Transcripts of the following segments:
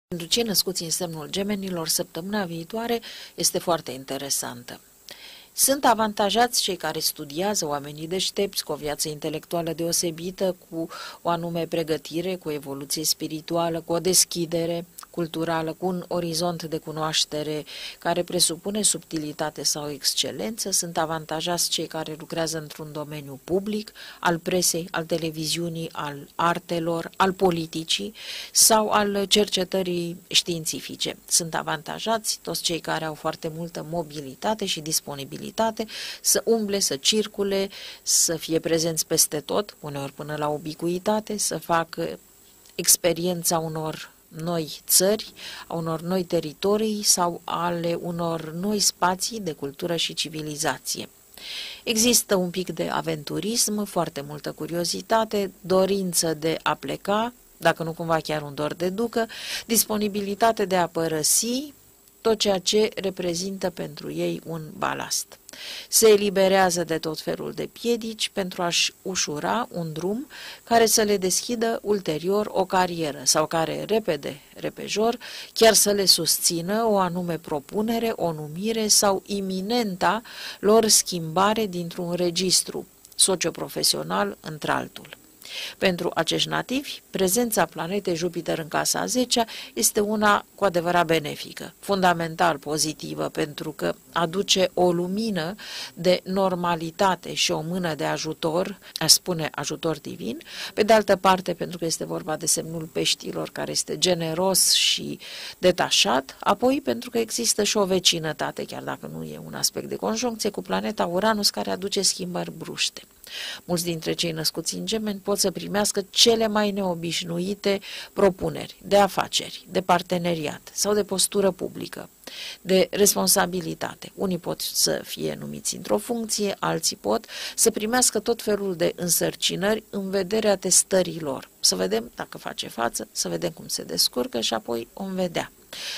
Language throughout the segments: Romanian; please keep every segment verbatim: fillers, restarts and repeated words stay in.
Pentru cei născuți în semnul Gemenilor, săptămâna viitoare este foarte interesantă. Sunt avantajați cei care studiază, oamenii deștepți, cu o viață intelectuală deosebită, cu o anume pregătire, cu o evoluție spirituală, cu o deschidere culturală, cu un orizont de cunoaștere care presupune subtilitate sau excelență. Sunt avantajați cei care lucrează într-un domeniu public, al presei, al televiziunii, al artelor, al politicii sau al cercetării științifice. Sunt avantajați toți cei care au foarte multă mobilitate și disponibilitate să umble, să circule, să fie prezenți peste tot, uneori până la ubicuitate, să facă experiența unor noi țări, a unor noi teritorii sau ale unor noi spații de cultură și civilizație. Există un pic de aventurism, foarte multă curiozitate, dorință de a pleca, dacă nu cumva chiar un dor de ducă, disponibilitate de a părăsi tot ceea ce reprezintă pentru ei un balast. Se eliberează de tot felul de piedici pentru a-și ușura un drum care să le deschidă ulterior o carieră sau care, repede, repejor, chiar să le susțină o anume propunere, o numire sau iminenta lor schimbare dintr-un registru socioprofesional într-altul. Pentru acești nativi, prezența planetei Jupiter în casa a zecea este una cu adevărat benefică, fundamental pozitivă, pentru că aduce o lumină de normalitate și o mână de ajutor, aș spune ajutor divin, pe de altă parte pentru că este vorba de semnul peștilor care este generos și detașat, apoi pentru că există și o vecinătate, chiar dacă nu e un aspect de conjuncție, cu planeta Uranus care aduce schimbări bruște. Mulți dintre cei născuți în Gemeni pot să primească cele mai neobișnuite propuneri de afaceri, de parteneriat sau de postură publică, de responsabilitate. Unii pot să fie numiți într-o funcție, alții pot să primească tot felul de însărcinări în vederea testării lor. Să vedem dacă face față, să vedem cum se descurcă și apoi vom vedea.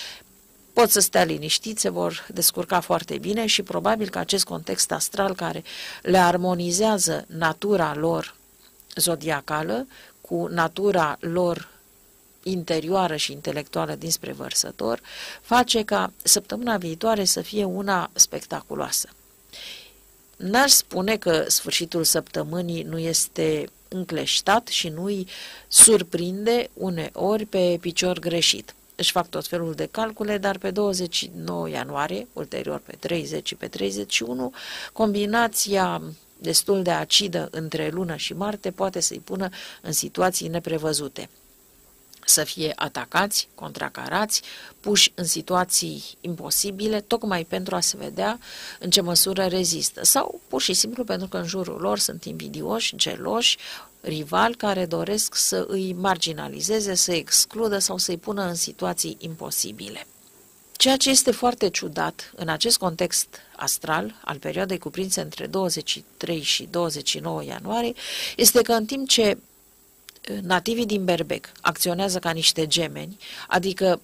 Pot să stea liniștiți, se vor descurca foarte bine și probabil că acest context astral care le armonizează natura lor zodiacală cu natura lor interioară și intelectuală dinspre Vărsător, face ca săptămâna viitoare să fie una spectaculoasă. N-aș spune că sfârșitul săptămânii nu este încleștat și nu-i surprinde uneori pe picior greșit. Își fac tot felul de calcule, dar pe douăzeci și nouă ianuarie, ulterior pe treizeci și pe treizeci și unu, combinația destul de acidă între lună și Marte poate să-i pună în situații neprevăzute. Să fie atacați, contracarați, puși în situații imposibile, tocmai pentru a se vedea în ce măsură rezistă. Sau pur și simplu pentru că în jurul lor sunt invidioși, geloși, rivali care doresc să îi marginalizeze, să excludă sau să-i pună în situații imposibile. Ceea ce este foarte ciudat în acest context astral al perioadei cuprinse între douăzeci și trei și douăzeci și nouă ianuarie este că în timp ce nativii din Berbec acționează ca niște gemeni, adică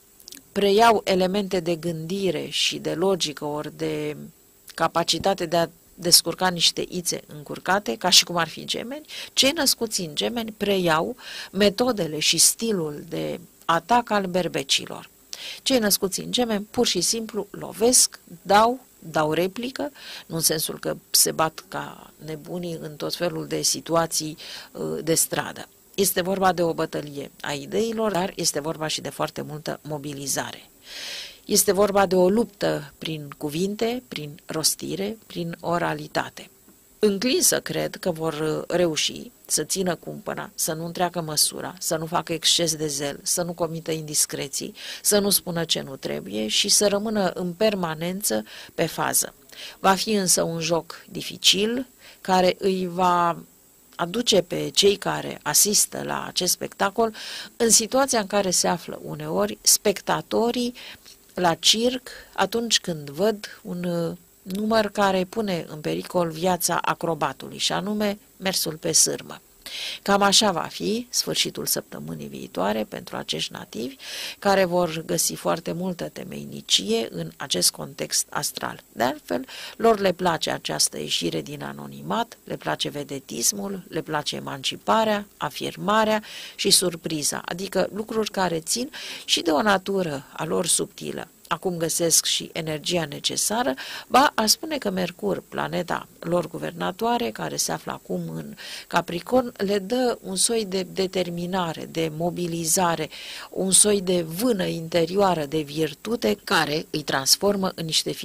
preiau elemente de gândire și de logică ori de capacitate de a descurca niște ițe încurcate, ca și cum ar fi gemeni, cei născuți în gemeni preiau metodele și stilul de atac al berbecilor. Cei născuți în gemeni pur și simplu lovesc, dau, dau replică, nu în sensul că se bat ca nebunii în tot felul de situații de stradă. Este vorba de o bătălie a ideilor, dar este vorba și de foarte multă mobilizare. Este vorba de o luptă prin cuvinte, prin rostire, prin oralitate. Înclin să cred că vor reuși să țină cumpăna, să nu întreacă măsura, să nu facă exces de zel, să nu comită indiscreții, să nu spună ce nu trebuie și să rămână în permanență pe fază. Va fi însă un joc dificil care îi va aduce pe cei care asistă la acest spectacol în situația în care se află uneori spectatorii la circ atunci când văd un număr care pune în pericol viața acrobatului, și anume mersul pe sârmă. Cam așa va fi sfârșitul săptămânii viitoare pentru acești nativi, care vor găsi foarte multă temeinicie în acest context astral. De altfel, lor le place această ieșire din anonimat, le place vedetismul, le place emanciparea, afirmarea și surpriza, adică lucruri care țin și de o natură a lor subtilă. Acum găsesc și energia necesară, ba, aș spune că Mercur, planeta lor guvernatoare, care se află acum în Capricorn, le dă un soi de determinare, de mobilizare, un soi de vână interioară de virtute care îi transformă în niște